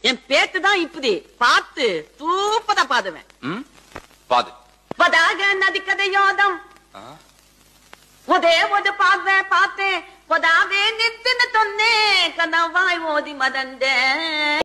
என் bat தான் இப்படி பார்த்து தூப்பதா பாதுவேன். பாது பதாக நதி கதையோதம் ஒதே ஒரு பார்வை பார்த்தேன் பொதாவே நிறுத்தின தொன்னே கனவாய் ஓதி மதந்த